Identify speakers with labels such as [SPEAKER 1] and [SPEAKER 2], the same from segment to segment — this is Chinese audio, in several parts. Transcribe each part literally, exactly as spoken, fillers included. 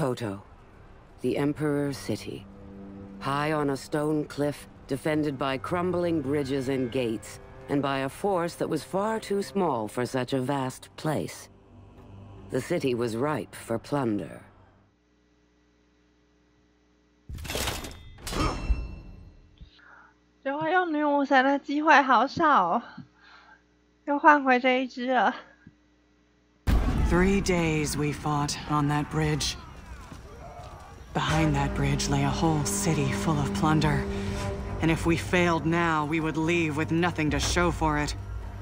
[SPEAKER 1] Koto, the Emperor's city. High on a stone cliff, defended by crumbling bridges and gates, and by a force that was far too small for such a vast place. The city was ripe for plunder.
[SPEAKER 2] 就会用女武神的机会好少哦，又换回这一只了。
[SPEAKER 3] Three days we fought on that bridge. Behind that bridge lay a whole city full of plunder. And if we failed now, we would leave with nothing to show for it.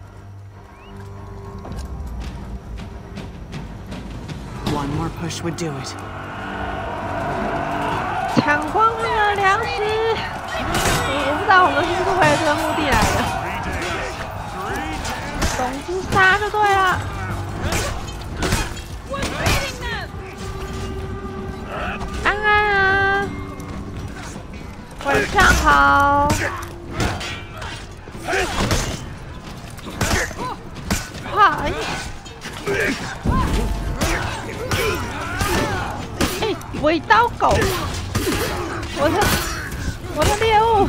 [SPEAKER 3] One more push would do it.
[SPEAKER 2] 抢光了粮食，我不知道我们是不是为了这个目的来的。总之杀就对了。安安啊，晚上好。嗨。哎，尾刀狗，我的我的猎物。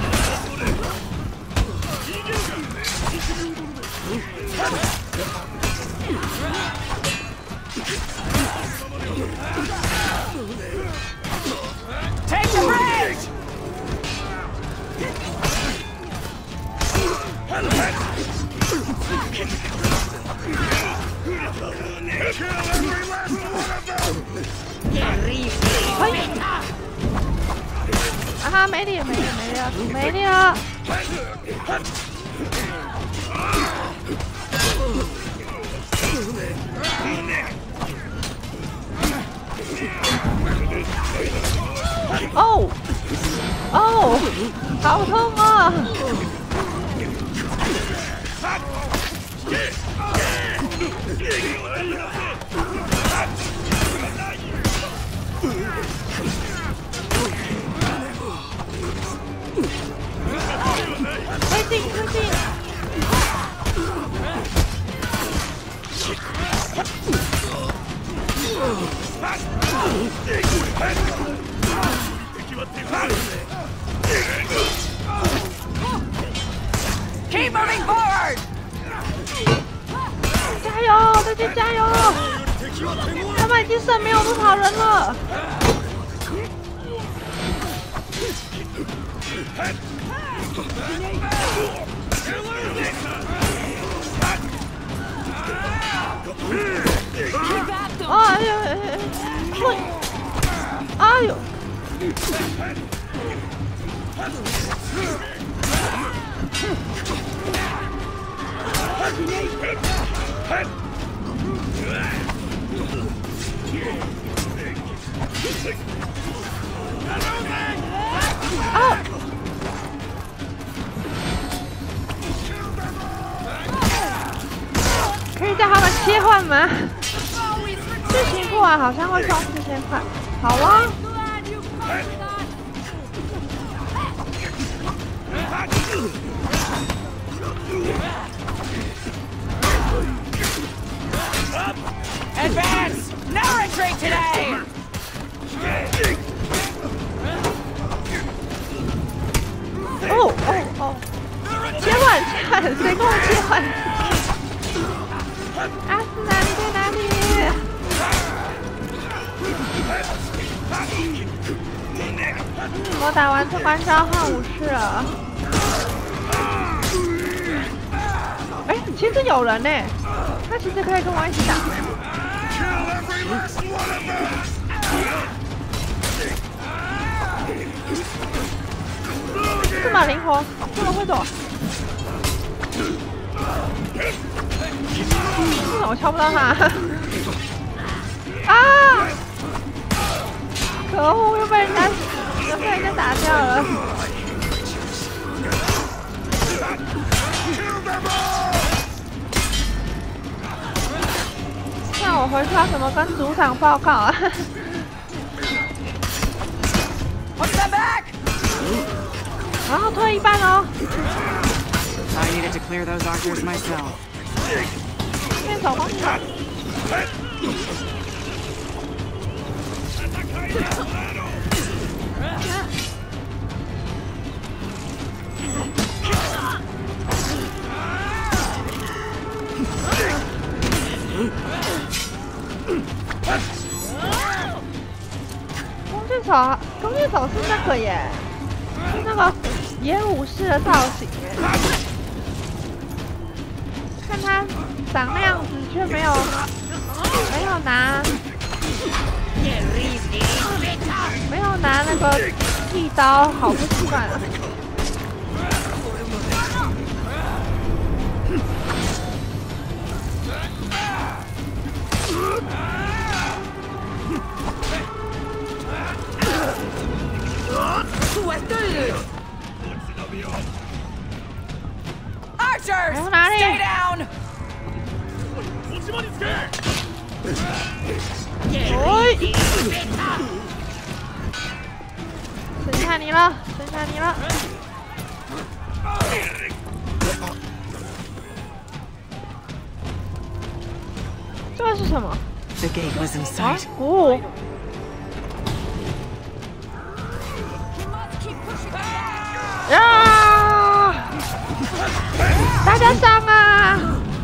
[SPEAKER 4] Take the bridge!
[SPEAKER 5] Kill every last one of them!
[SPEAKER 2] 啊哈，没力，没力，没力了，没力了！哦，哦，好痛啊！推进，推进！
[SPEAKER 4] Keep moving forward!
[SPEAKER 2] 加油，大家加油！他们已经剩没有多少人了。哎呦，嘿，哎呦！啊！可以叫他们切换吗？剧情过完好像会双次切换。好啊。
[SPEAKER 4] Advance! No retreat today!
[SPEAKER 2] 哦哦哦！切换切换，谁跟我切换？阿斯哪里在哪里？嗯，我打完这关召唤武士了。哎，其实有人呢，他其实可以跟我一起打。这么灵活，这么会躲。为什么我敲不到他？啊！可恶，又被人家又被人家打掉了。那我回去要怎么跟组长报告啊？然后退一半哦。
[SPEAKER 3] I needed to clear those archers myself.
[SPEAKER 2] 变手工手。 弓箭手，弓箭手是那个耶，是那个野武士的造型耶。看他长那样子，却没有没有拿没有拿那个剃刀，好不习惯啊。
[SPEAKER 4] Archers,
[SPEAKER 2] 从哪里？
[SPEAKER 4] stay down.
[SPEAKER 2] 哎，剩下你了，剩下你了。这个是什么？
[SPEAKER 3] The gate was in
[SPEAKER 2] 啊
[SPEAKER 3] sight.
[SPEAKER 2] 哦， 呀！大家上啊！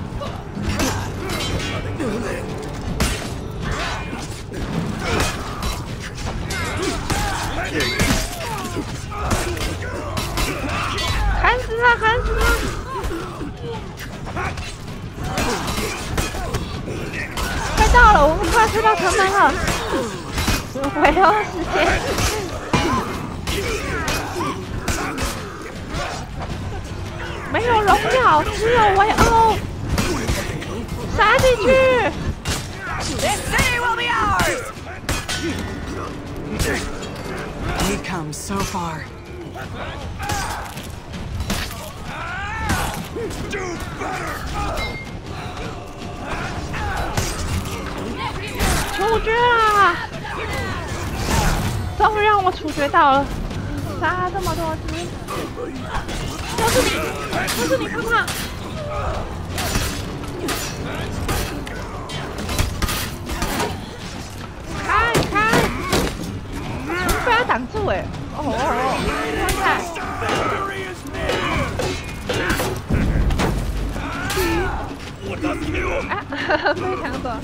[SPEAKER 2] 砍死他！砍死他！快到了，我们快推到城门了。围殴时间。 没有荣耀，只有围殴！杀进去！
[SPEAKER 4] This city will be ours.
[SPEAKER 3] We come so far.
[SPEAKER 5] Do better!
[SPEAKER 2] 处决啊！终于让我处决到了，杀这么多只，都是你，都是你，胖胖！开开！被他挡住哎！哦哦哦！看看。 啊，被抢走！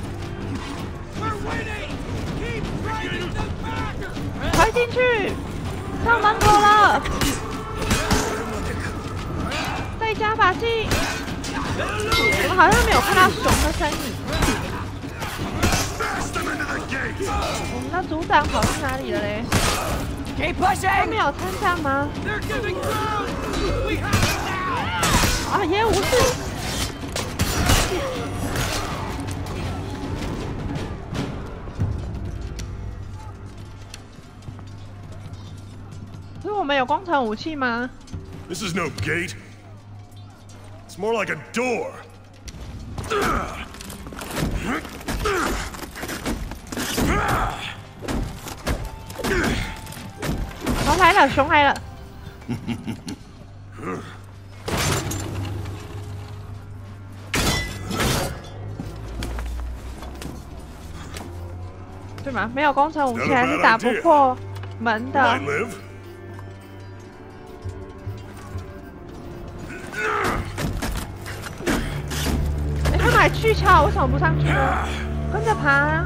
[SPEAKER 2] 快进去！上门口了！再加把劲！我们好像没有看到熊的身影。我们的组长跑去哪里了嘞？
[SPEAKER 4] Keep
[SPEAKER 2] 他
[SPEAKER 4] pushing.
[SPEAKER 2] 没有参战吗？啊，野武士！ 所以我们有工程武器吗？
[SPEAKER 5] This is no gate. It's more like a door.
[SPEAKER 2] 熊来了，熊来了！对吗？没有工程武器还是打不破门的。
[SPEAKER 5] I live.
[SPEAKER 2] 哎，他买巨锹，为什么不上去呢？跟着爬。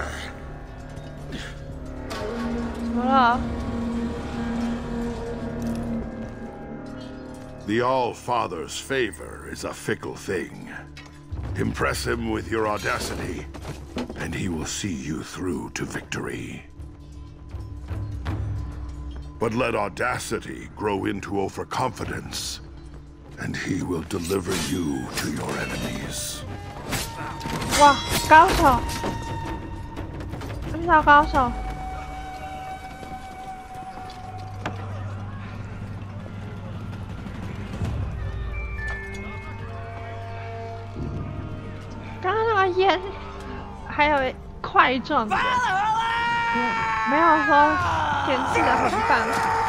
[SPEAKER 2] 怎么了？
[SPEAKER 5] The All-Father's favor is a fickle thing. Impress him with your audacity, and he will see you through to victory. But let audacity grow into overconfidence, and he will deliver you to your enemies.
[SPEAKER 2] 哇，高手！遇到高手。 刚刚那个烟，还有块状的，没有说显示的很棒。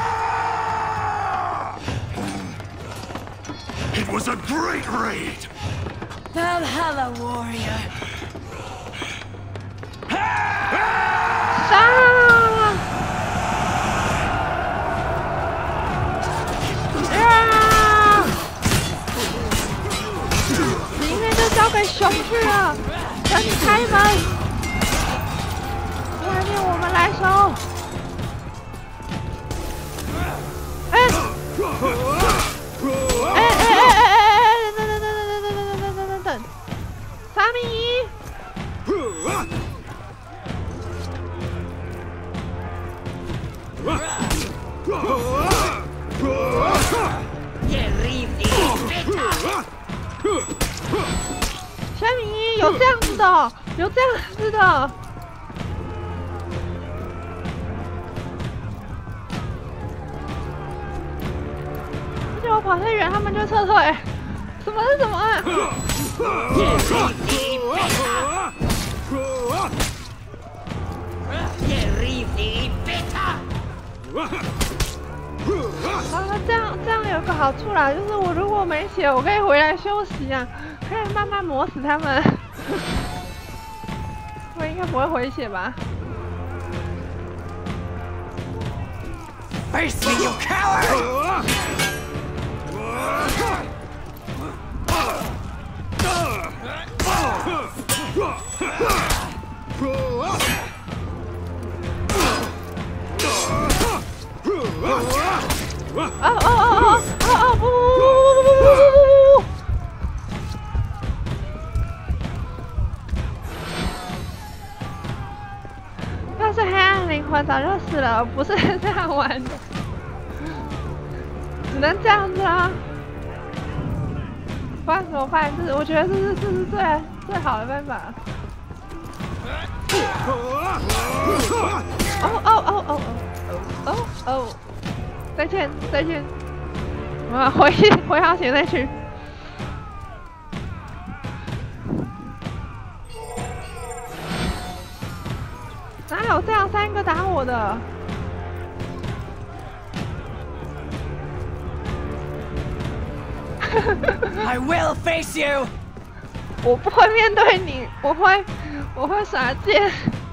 [SPEAKER 5] It was a great raid!
[SPEAKER 4] Valhalla warrior.
[SPEAKER 2] 杀！ 走！哎！哎哎哎哎哎！等等等等等等等等等等等！沙弥！沙弥，有这样子的，有这样子的。而且我跑太远，他们就撤退。什么是什么啊？啊，这样这样有个好处啦，就是我如果没血，我可以回来休息啊，可以慢慢磨死他们。我应该不会回血吧
[SPEAKER 4] ？Face me, you coward!
[SPEAKER 2] 哦哦哦哦哦哦！不不不不不不不不不！要是黑暗灵魂早就死了，不是这样玩的，只能这样子啦。不然怎么办？这是我觉得这是这是最最好的办法。哦哦哦哦哦哦哦！再见再见，我要回回好血再去。哪有这样三个打我的？
[SPEAKER 4] I will face you.
[SPEAKER 2] 我不会面对你，我会我会耍剑。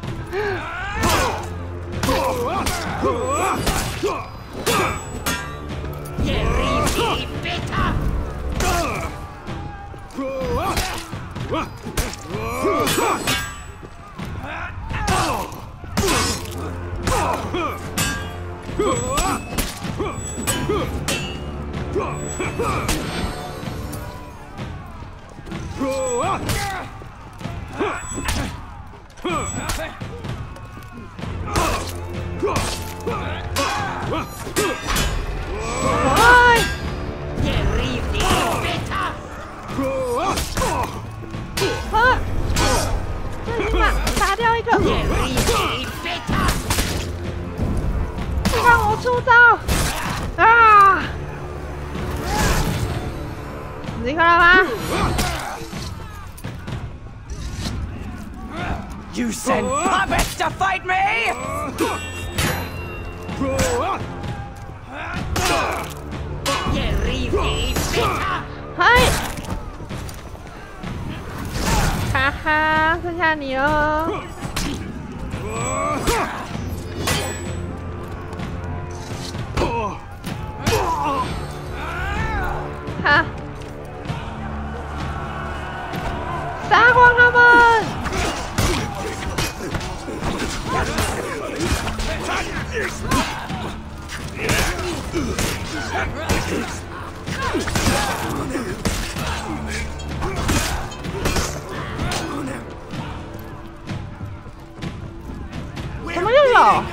[SPEAKER 2] 打掉一个！让我出招！啊！死一个了吗
[SPEAKER 4] You send puppets to fight me?
[SPEAKER 2] 嗨！哈哈，剩下你了。哈！杀光他们！怎么又有？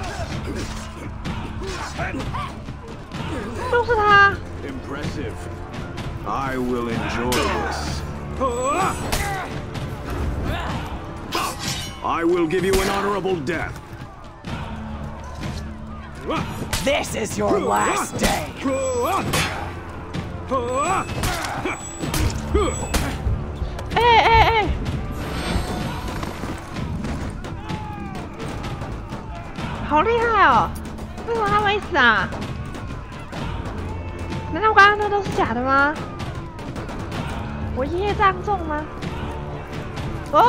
[SPEAKER 2] 就是他。
[SPEAKER 5] Impressive. I will enjoy this. I will give you an honorable death.
[SPEAKER 4] This is your last day.
[SPEAKER 2] 哎哎哎！好厉害哦！为什么他没死啊？难道我刚刚那都是假的吗？我业障重吗？哦！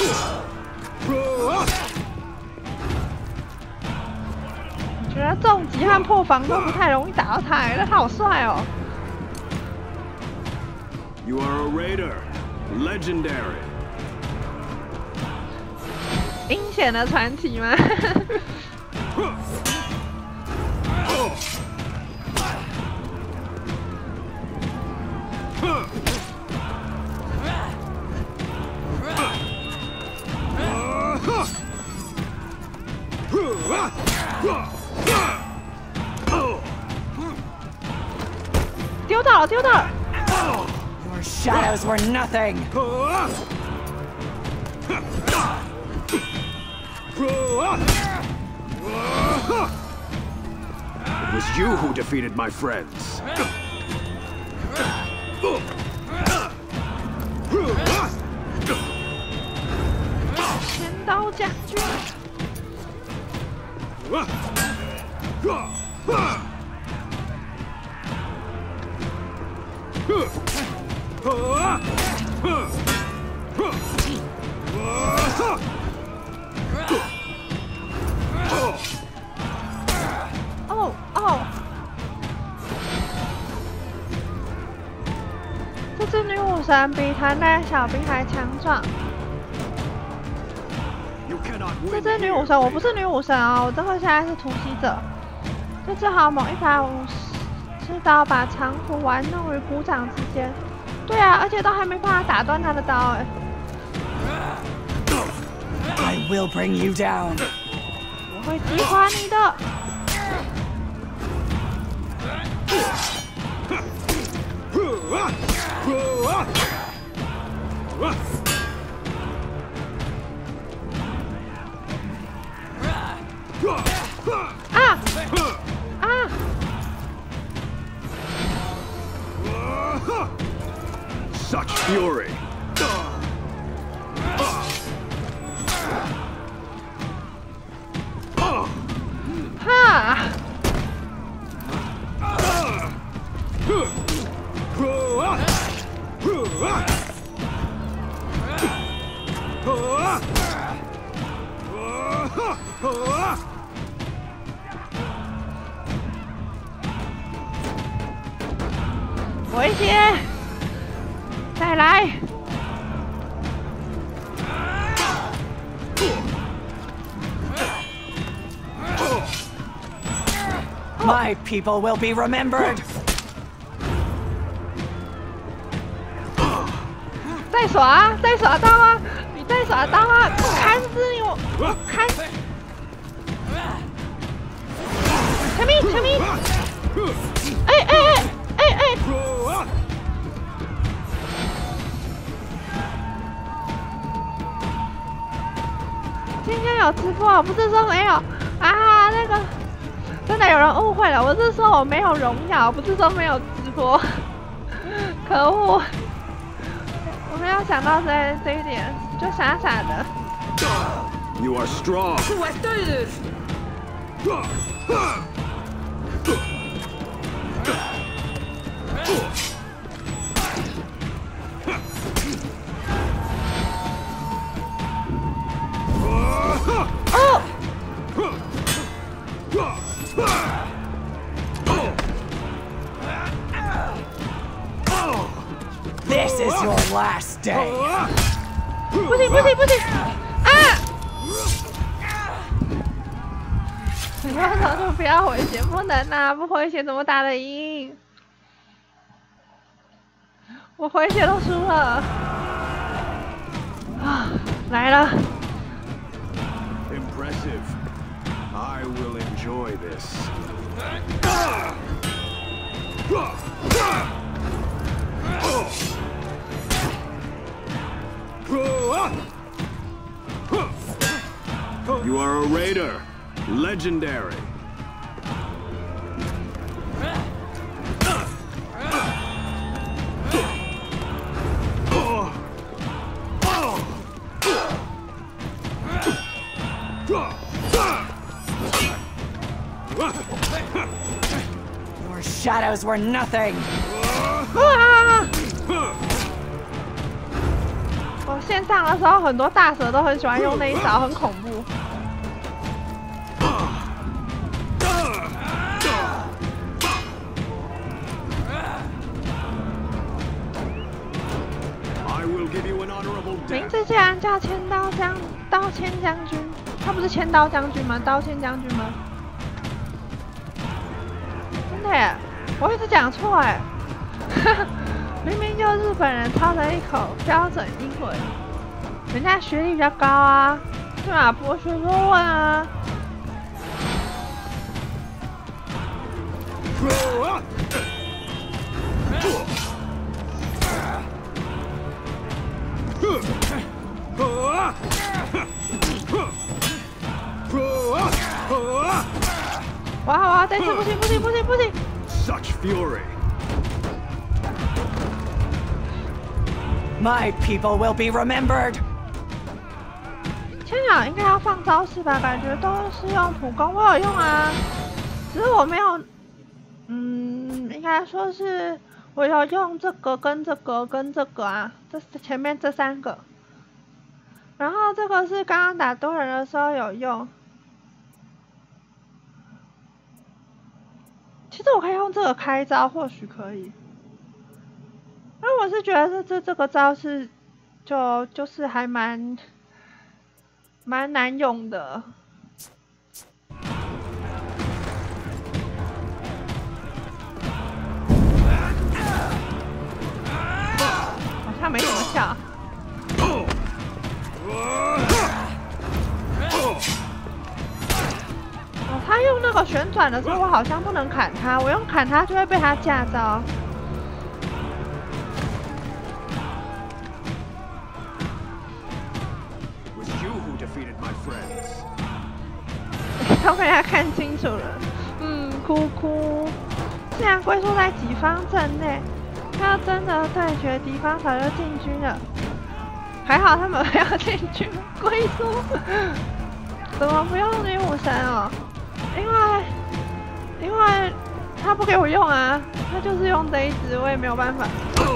[SPEAKER 2] 我觉得重击和破防都不太容易打到他，但他好帅哦！
[SPEAKER 5] You are a raider, legendary.
[SPEAKER 2] 阴险的传奇吗？丢到了，丢到了。
[SPEAKER 4] Your shadows were nothing.
[SPEAKER 6] It was you who defeated my friends.
[SPEAKER 2] 千刀将军。 哦哦，这只女武神比团队小兵还强壮。这只女武神，我不是女武神哦，我这个现在是突袭者。这只豪猛一把武士刀把长途玩弄于股掌之间。对啊，而且都还没办法打断他的刀哎。
[SPEAKER 4] I will bring you down.
[SPEAKER 2] 我会击垮你的。啊！啊！
[SPEAKER 6] Such fury.
[SPEAKER 2] 哈！危险！再来！
[SPEAKER 4] My people will be remembered.
[SPEAKER 2] 再耍，再耍刀啊！你再耍刀啊！砍死你！我我砍！小咪，小咪！哎哎哎哎哎！今天有直播，不是说没有啊？那个。 真的有人误会了，我是说我没有荣耀，不是说没有直播。可恶，我没有想到这这一点，就傻傻的。
[SPEAKER 6] You are strong.
[SPEAKER 4] This is your last day.
[SPEAKER 2] 不行不行不行！啊！你要早就不要回血，不能啊！不回血怎么打得赢？我回血都输了。啊，来了！
[SPEAKER 6] Impressive. I will enjoy this. You are a raider. Legendary.
[SPEAKER 4] Your shadows were nothing.
[SPEAKER 2] 哇！我线上的时候，很多大蛇都很喜欢用那一招，很恐怖。 名字竟然叫千刀将刀千将军，他不是千刀将军吗？刀千将军吗？真的耶，我一直讲错哎，明明就日本人操着一口标准英文，人家学历比较高啊，对吧？博学多问啊。 哇哇！这次不行不行不行不行
[SPEAKER 6] Such fury!
[SPEAKER 4] My people will be remembered.
[SPEAKER 2] 千鸟应该要放招式吧？感觉都是用普攻，我有用啊，只是我没有。嗯，应该说是我有用这个跟这个跟这个啊，这是前面这三个。然后这个是刚刚打多人的时候有用。 其实我可以用这个开招，或许可以。那我是觉得这这这个招是就就是还蛮蛮难用的。好像没什么效。他用那个旋转的时候，我好像不能砍他，我用砍他就会被他架招。都被他看清楚了，嗯，哭哭。既然龟缩在己方阵内，他要真的对决敌方早就进军了。还好他们没有进军龟缩，怎么不用女武神哦？ 因为，因为他不给我用啊，他就是用这一只，我也没有办法。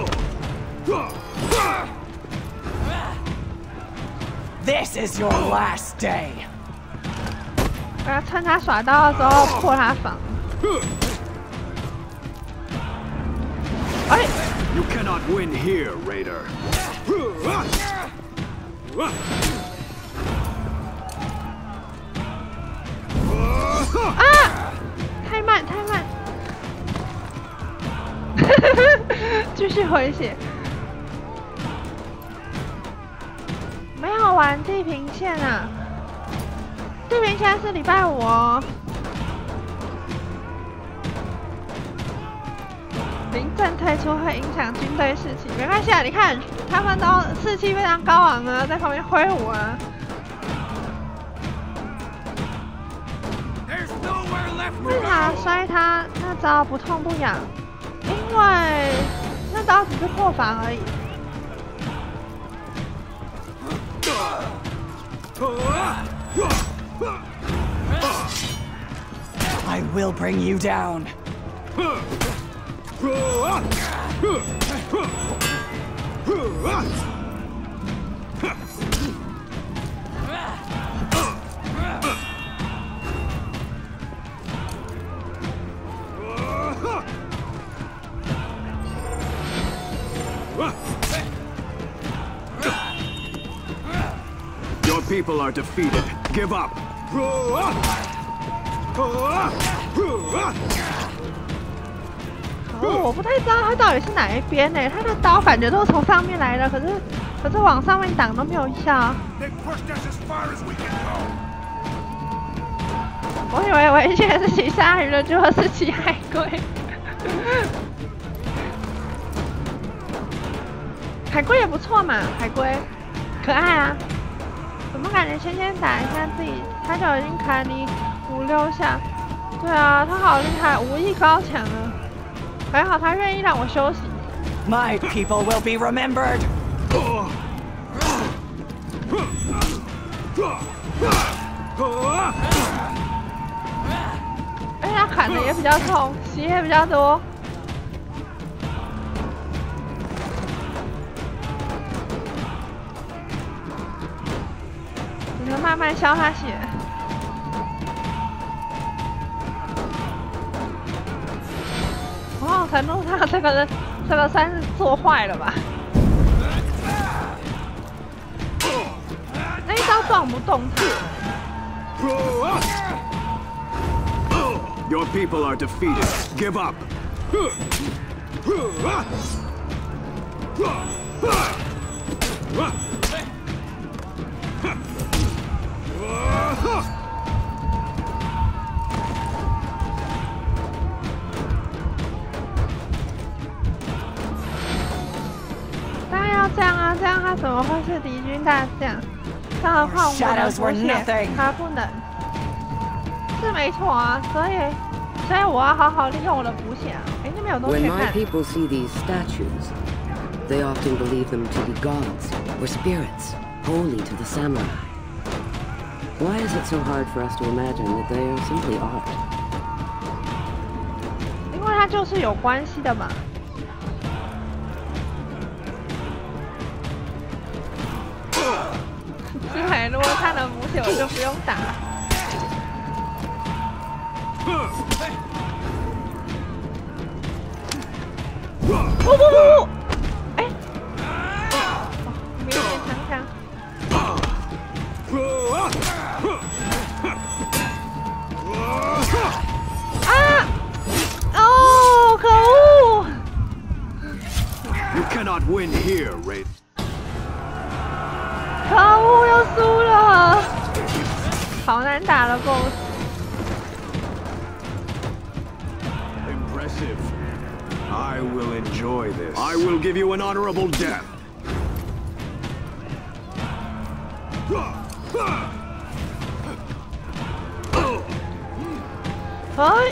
[SPEAKER 4] This is your last day.
[SPEAKER 2] 我要趁他耍刀的时候破他防。哎
[SPEAKER 6] You cannot win here, Raider.
[SPEAKER 2] 啊！太慢，太慢！继续回血。没有玩地平线啊！地平线是礼拜五哦。临阵退出会影响军队士气，没关系啊！你看他们都士气非常高昂啊，在旁边挥舞啊。 为啥摔他那招不痛不痒？因为那招只是破防而已。
[SPEAKER 4] I will bring you down.
[SPEAKER 6] Your people are defeated. Give up.
[SPEAKER 2] 哦，我不太知道他到底是哪一边呢？他的刀感觉都是从上面来的，可是可是往上面挡都没有效。我以为危险是骑鲨鱼的，结果是骑海龟。海龟也不错嘛，海龟可爱啊。怎么感觉先先打一下自己，他就已经砍你五六下？对啊，他好厉害，武艺高强啊。还好他愿意让我休息。
[SPEAKER 4] My people will be remembered.
[SPEAKER 2] 而且他砍的也比较痛，血也比较多。只能慢慢消他血。某种程度上，这个人这个算是做坏了吧？那一知道动不动它。
[SPEAKER 6] Your people are defeated. Give up.
[SPEAKER 2] 这样啊，这样他怎么会是敌军大将？更何况我的补血他不能，是没错啊，所以所以我要好好利用我的补血啊！哎，那边有东西
[SPEAKER 1] When
[SPEAKER 2] 看。
[SPEAKER 1] my people see these statues, they often believe them to be gods or spirits, holy to the samurai. Why is it so hard for us to imagine that they are simply art?
[SPEAKER 2] 因为它就是有关系的嘛。 对，如果他能补血，我就不用打。不不不不！哎，勉勉强强。啊！哦，可恶
[SPEAKER 6] You cannot win here, Raid.
[SPEAKER 2] 可恶，又输了，好难打的 boss。
[SPEAKER 6] Impressive. I will enjoy this. I will give you an honorable death.
[SPEAKER 2] 哎。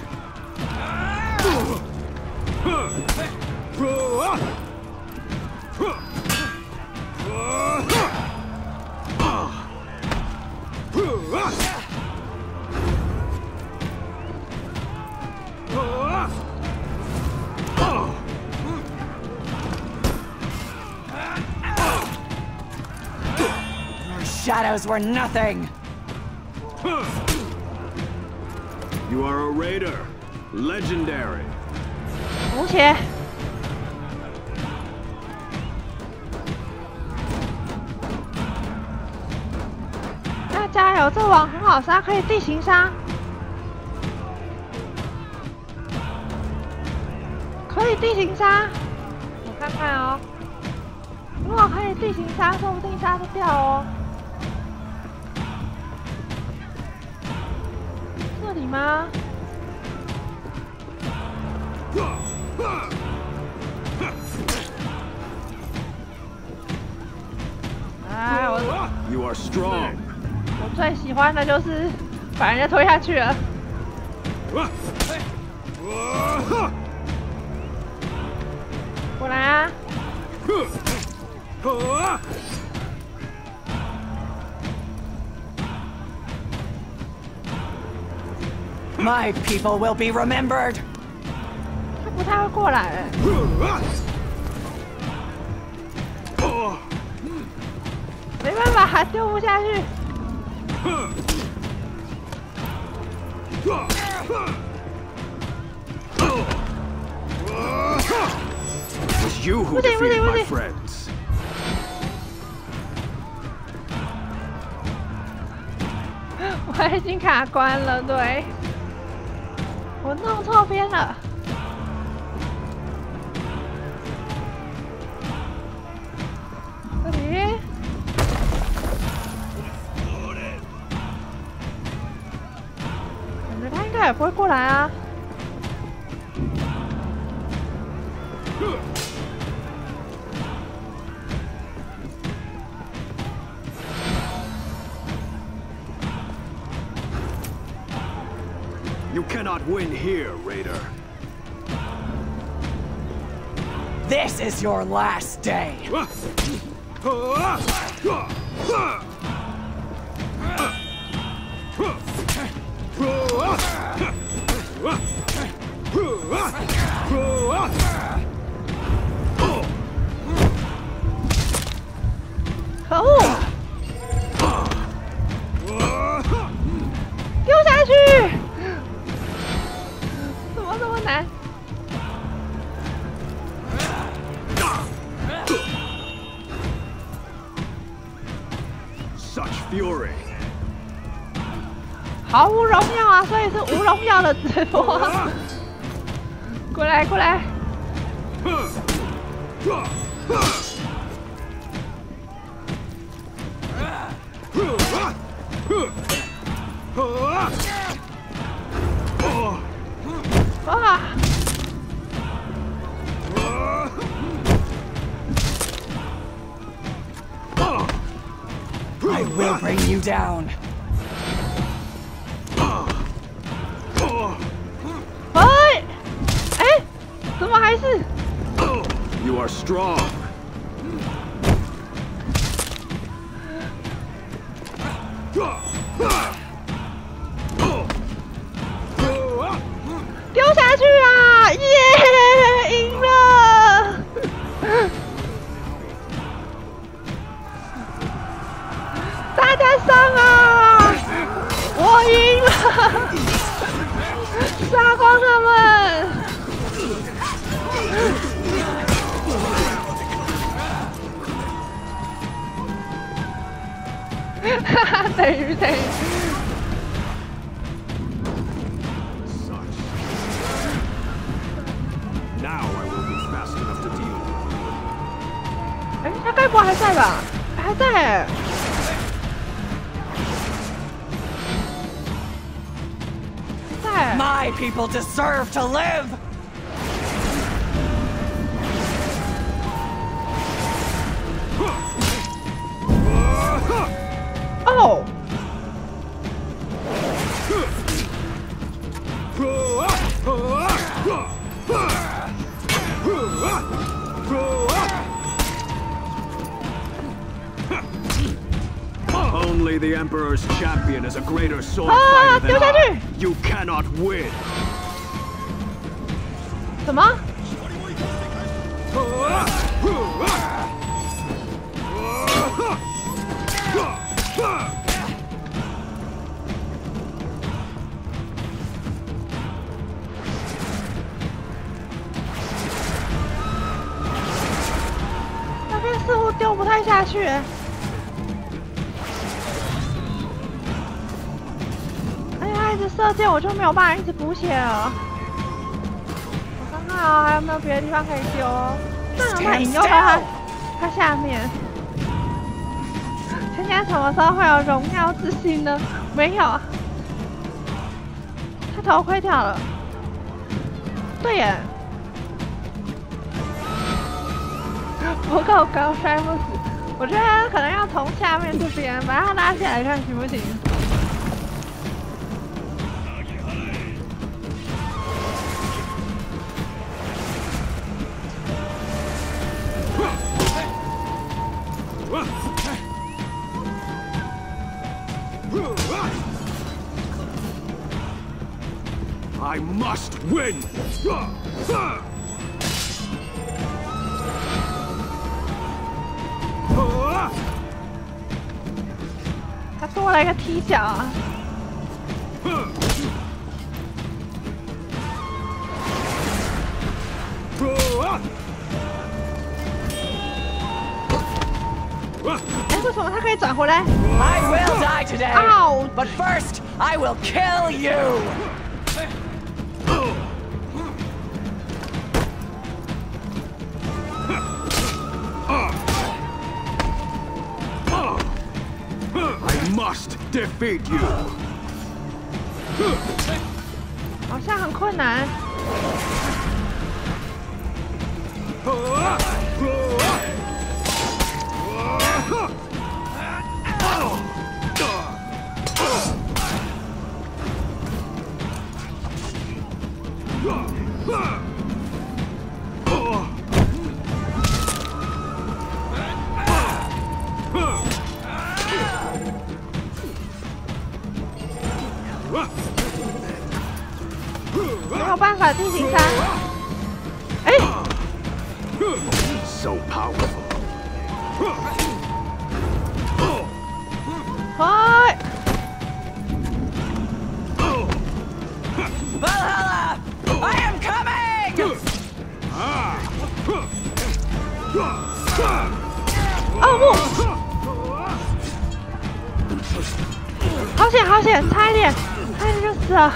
[SPEAKER 4] Shadows were nothing.
[SPEAKER 6] You are a raider, legendary.
[SPEAKER 2] 补血。要加油，这网很好杀，可以地形杀。可以地形杀，我看看哦。如果可以地形杀，说不定杀得掉哦。 这里吗？哎，我
[SPEAKER 6] You are strong.
[SPEAKER 2] 我最喜欢的就是把人家推下去了。过来啊！
[SPEAKER 4] My people will be remembered.
[SPEAKER 2] 他不太会过来。没办法，还丢不下去。
[SPEAKER 6] It was you who defeated my friends.
[SPEAKER 2] 我已经卡关了，对，我弄错边了。这里，感觉他应该也不会过来啊。
[SPEAKER 6] You cannot win here, Raider.
[SPEAKER 4] This is your last day.
[SPEAKER 2] Oh! 丢下去！怎么这么难？ 毫无荣耀啊，所以是无荣耀的直播。过来过来。啊！
[SPEAKER 4] I will bring you down.
[SPEAKER 2] 哎，哎，怎么还是
[SPEAKER 6] You are strong.
[SPEAKER 2] 丢下去啊！耶，赢了！大家上啊！我赢了！杀光他们！哈哈，等于等于。 哎，他该不会还在吧？还在哎。在。
[SPEAKER 4] My people deserve to live.
[SPEAKER 2] 哦。
[SPEAKER 6] Only the Emperor's champion is a greater sword
[SPEAKER 2] 啊！
[SPEAKER 6] fighter
[SPEAKER 2] 丢
[SPEAKER 6] than
[SPEAKER 2] 下
[SPEAKER 6] I.
[SPEAKER 2] 去！
[SPEAKER 6] You cannot win.
[SPEAKER 2] 什么？那边似乎丢不太下去。 射箭我就没有办法一直补血了。我看看啊，还有没有别的地方可以丢？算了，他引诱到他，他下面。今天什么时候会有荣耀之心呢？没有。他头盔掉了。对耶。不够高，摔不死。我觉得可能要从下面这边把它拉起来看行不行？
[SPEAKER 6] I must win!
[SPEAKER 2] 他多了一个踢脚啊！哎，为什么他可以转回来
[SPEAKER 4] I will die today.
[SPEAKER 2] Ouch.
[SPEAKER 4] But first, I will kill you.
[SPEAKER 6] I must defeat you.
[SPEAKER 2] 好像很困难。没有办法进行三。哎
[SPEAKER 6] So powerful.
[SPEAKER 2] 嗨！
[SPEAKER 4] Valhalla! I am coming!
[SPEAKER 2] 哦不！好险好险，差一点！ 事了。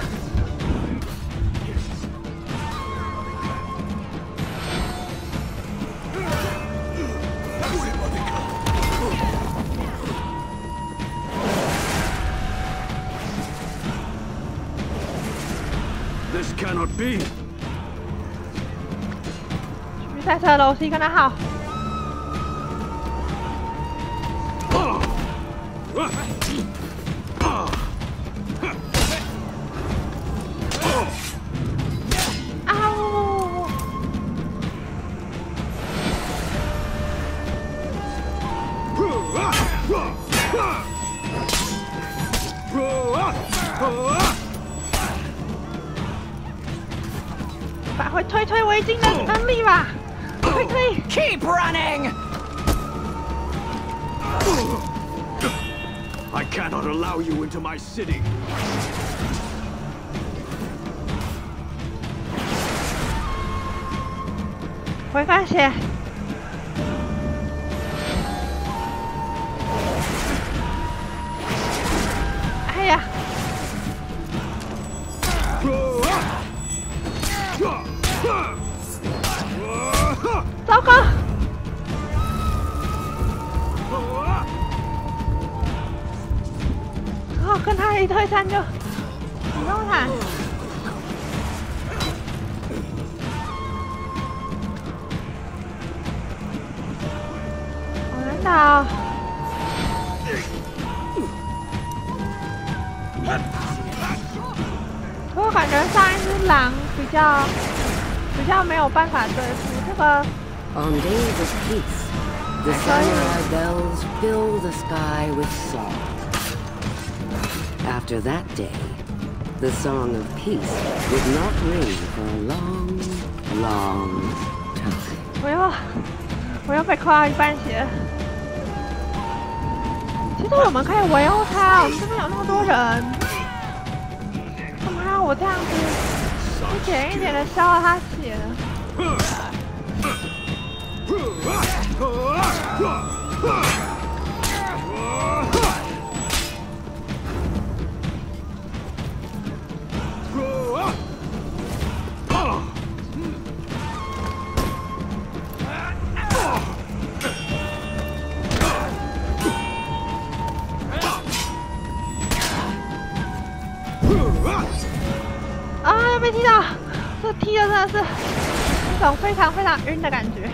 [SPEAKER 6] This cannot be.
[SPEAKER 2] 去赛车楼梯跟他好。发挥推推围巾的能力吧，推推
[SPEAKER 4] Keep running!
[SPEAKER 6] I cannot allow you into my city.
[SPEAKER 2] 回干血。哎呀！糟糕！哦，跟他一对战就不用他。好难打哦！我感觉上一只狼比较比较没有办法对付这个。
[SPEAKER 1] On days of peace, the samurai bells fill the sky with song. After that day, the song of peace would not ring for a long, long time.
[SPEAKER 2] 我又我又被扣到一半血。其实我们可以围殴他，我们这边有那么多人，干嘛要我这样子一点一点的消了他血？啊！又被踢到，这踢的真的是一种非常非常晕的感觉。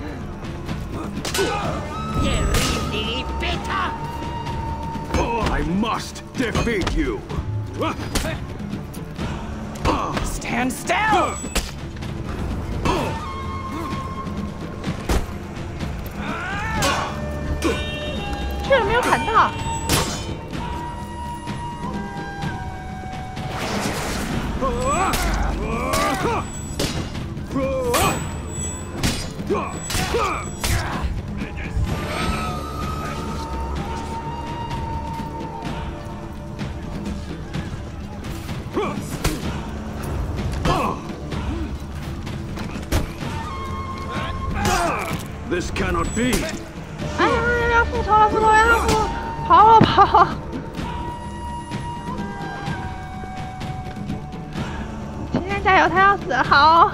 [SPEAKER 6] I must defeat you.
[SPEAKER 4] Stand still.
[SPEAKER 2] 居然没有砍到。
[SPEAKER 6] This cannot be.
[SPEAKER 2] 哎呀，要复仇了，复仇要复，跑了跑。今天加油，他要死了，好。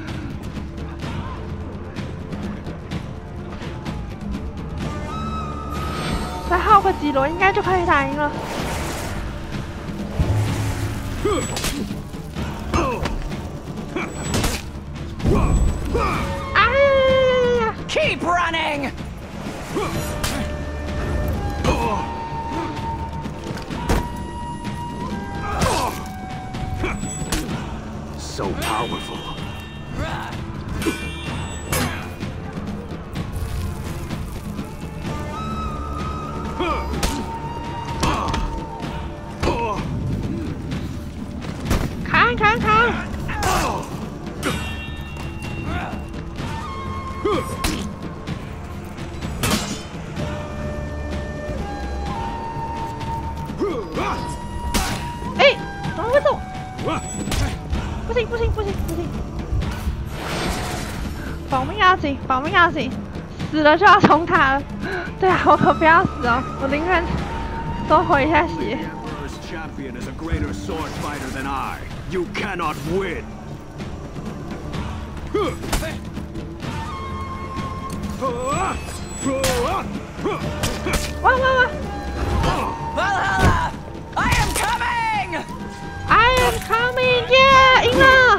[SPEAKER 2] 再耗个几轮，应该就可以打赢了。哎呀！
[SPEAKER 4] Keep running!
[SPEAKER 6] So powerful.
[SPEAKER 2] Kháng, kháng, kháng. Ê, nó cái gì? 不行不行不行不行！保命要紧，保命要紧，死了就要重打了。对啊，我可不要死哦，我宁愿多回一下血。
[SPEAKER 6] champion is a greater sword fighter than I. You cannot win.
[SPEAKER 2] 哇哇哇
[SPEAKER 4] Valhalla! I am coming!
[SPEAKER 2] I am coming! Yeah! 赢了！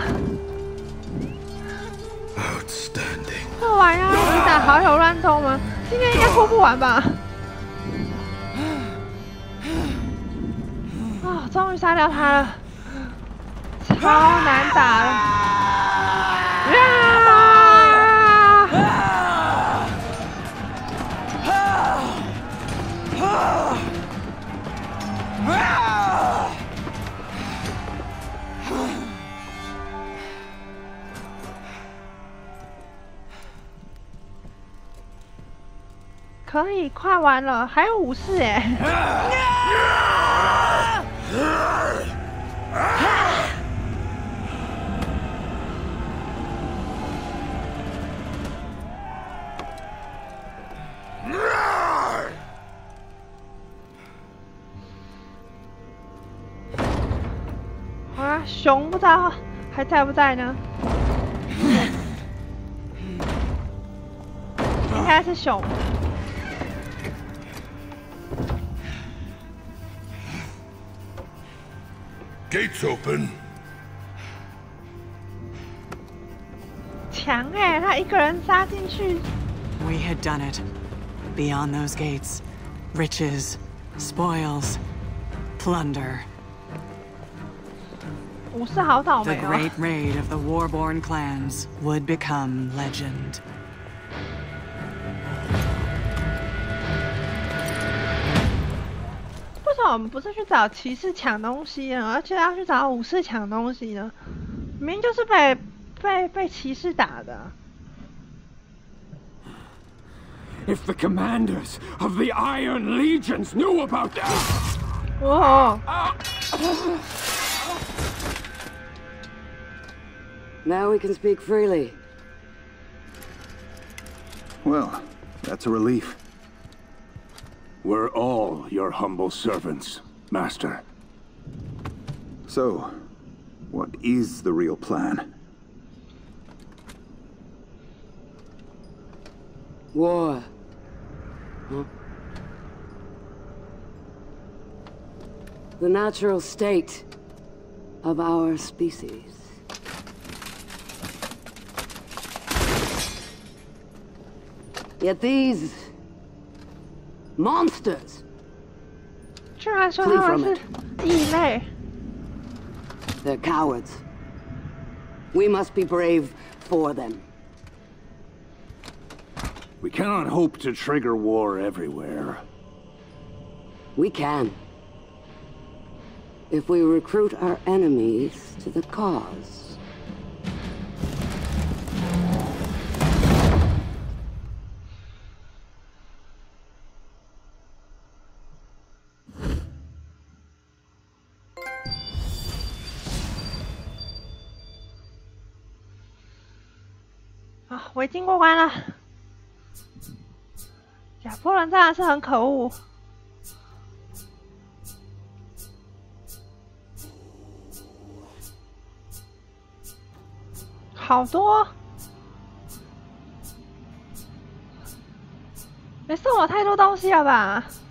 [SPEAKER 5] Outstanding.
[SPEAKER 2] 这玩意儿你打好友乱斗吗？今天应该拖不完吧？啊、哦，终于杀掉他了，超难打了！啊！ 可以，快完了，还有武士哎！好啦，熊不知道还在不在呢？应该是熊。
[SPEAKER 5] Gates open.
[SPEAKER 2] 强哎，他一个人杀进去。
[SPEAKER 3] We had done it. Beyond those gates, riches, spoils, plunder.
[SPEAKER 2] 武士好倒
[SPEAKER 3] The
[SPEAKER 2] 霉哦。
[SPEAKER 3] great raid of the Warborn clans would become legend.
[SPEAKER 2] 为什么我们不是去找骑士抢东西呢，而且要去找武士抢东西呢？明明就是被被被骑士打的。
[SPEAKER 6] If the commanders of the Iron Legions knew about that!
[SPEAKER 2] 哦，
[SPEAKER 1] Now we can speak freely.
[SPEAKER 7] Well, that's a relief.
[SPEAKER 6] We're all your humble servants, Master.
[SPEAKER 7] So, what is the real plan?
[SPEAKER 1] War. Huh? The natural state of our species. Yet these monsters
[SPEAKER 2] 居然说他们是异类。
[SPEAKER 1] They're cowards. We must be brave for them.
[SPEAKER 6] We cannot hope to trigger war everywhere.
[SPEAKER 1] We can. If we recruit our enemies to the cause.
[SPEAKER 2] 啊，我已经过关了。亚波人真的是很可恶。好多，没送我太多东西了吧？